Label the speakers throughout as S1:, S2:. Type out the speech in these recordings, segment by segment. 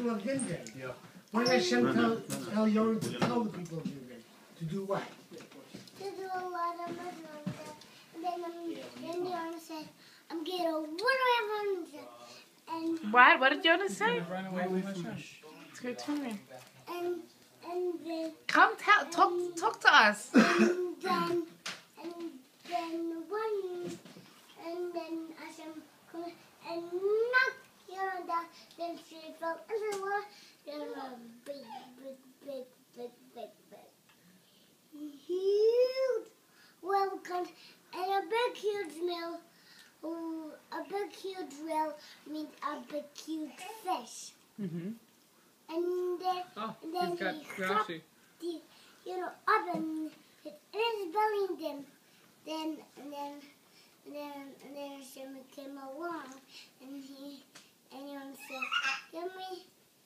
S1: people of Nineveh.
S2: Yeah.
S1: What did Hashem tell Yonah to tell the people of Nineveh? To do what?
S3: To do a lot of Muslims. And then Yonah said, I'm getting a whatever. And
S4: What did Yonah say?
S2: Run away from Hashem.
S4: It's good to me.
S3: and then
S4: Come talk to us.
S3: and then Hashem come and knocked Yonah down. Then she fell in the water. Then a big huge whale comes, and a big huge whale. A big huge whale means a big huge fish.
S4: Mm-hmm.
S3: And then
S2: he's got
S3: he dropped the up in his belly. Then Hashem came along, and Yonah said, "Give me."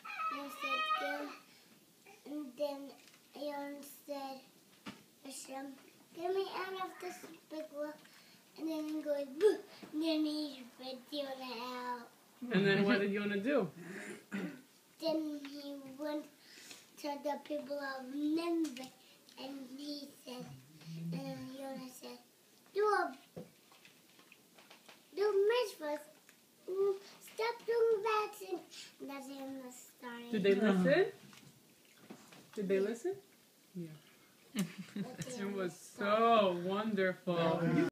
S3: And then Yonah said, "Hashem, get me out of this big well." And then he goes, boo! And then he spit Yonah out.
S2: And then what did Yonah do?
S3: Then he went to the people of Nineveh, and he said, and Yonah said, do mitzvahs. Stop doing bad things. And that's Yonah started.
S2: Did they listen? Did they listen? Yeah. It was so wonderful.